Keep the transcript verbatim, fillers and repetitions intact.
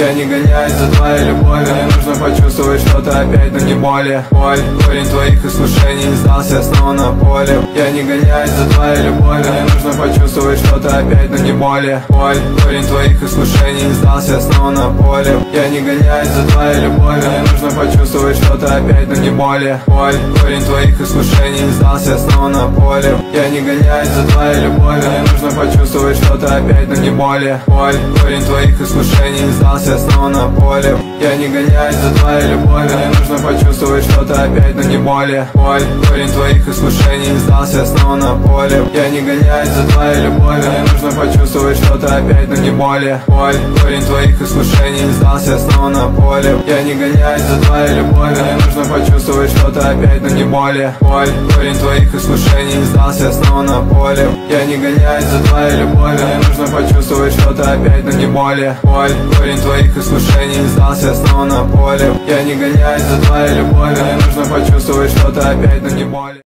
Я не гоняюсь за твоей любовью, мне нужно почувствовать что-то опять, но не боли. Боль, корень твоих искушений, сдался снова на поле. Я не гоняюсь за твоей любовью, мне нужно почувствовать что-то опять, но не боли. Боль, корень твоих искушений, сдался снова на поле. Я не гоняюсь за твоей любовью, мне нужно почувствовать что-то опять, но не боли. Боль, корень твоих искушений, сдался снова на поле. Я не гоняюсь за твоей любовью, мне нужно почувствовать что-то опять, но не боли. Боль, корень твоих искушений, сдался снова на поле. Я не гоняюсь за твоей любовью, мне нужно почувствовать что-то опять, но не боли. Боль, корень твоих искушений, сдался снова на поле. Я не гоняюсь за твоей любовью, мне нужно почувствовать что-то опять, но не боли. Боль, корень твоих искушений, сдался снова на поле. Я не гоняюсь за твоей любовью, мне нужно почувствовать что-то опять, но не боли. Боль, корень твоих искушений, сдался снова на поле. Я не гоняюсь за твоей любовью, мне нужно почувствовать что-то опять, но не боли. Боль, корень твоих искушений, сдался снова на поле. Я не гоняюсь за твоей любовью, мне нужно почувствовать что-то опять, но не боли.